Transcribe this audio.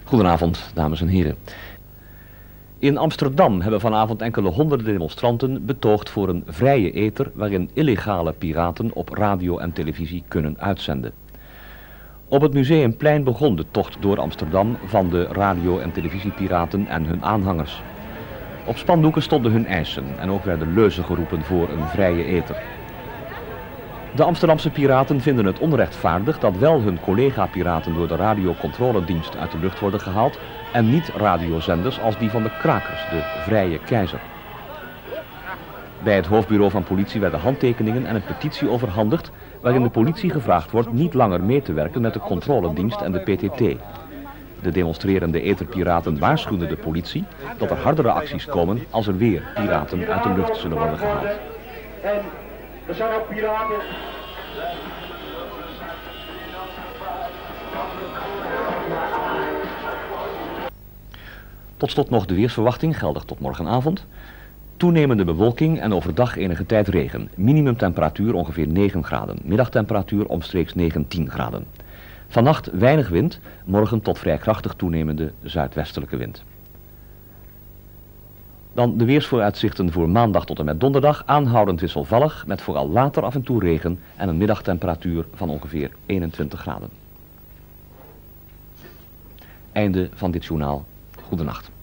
Goedenavond, dames en heren. In Amsterdam hebben vanavond enkele honderden demonstranten betoogd voor een vrije ether waarin illegale piraten op radio en televisie kunnen uitzenden. Op het Museumplein begon de tocht door Amsterdam van de radio- en televisiepiraten en hun aanhangers. Op spandoeken stonden hun eisen en ook werden leuzen geroepen voor een vrije ether. De Amsterdamse piraten vinden het onrechtvaardig dat wel hun collega-piraten door de radiocontroledienst uit de lucht worden gehaald en niet radiozenders als die van de krakers, de Vrije Keizer. Bij het hoofdbureau van politie werden handtekeningen en een petitie overhandigd waarin de politie gevraagd wordt niet langer mee te werken met de controledienst en de PTT. De demonstrerende etherpiraten waarschuwen de politie dat er hardere acties komen als er weer piraten uit de lucht zullen worden gehaald. Er zijn ook piraten. Tot slot nog de weersverwachting, geldig tot morgenavond. Toenemende bewolking en overdag enige tijd regen. Minimumtemperatuur ongeveer 9 graden. Middagtemperatuur omstreeks 19 graden. Vannacht weinig wind, morgen tot vrij krachtig toenemende zuidwestelijke wind. Dan de weersvooruitzichten voor maandag tot en met donderdag, aanhoudend wisselvallig, met vooral later af en toe regen en een middagtemperatuur van ongeveer 21 graden. Einde van dit journaal. Goedenacht.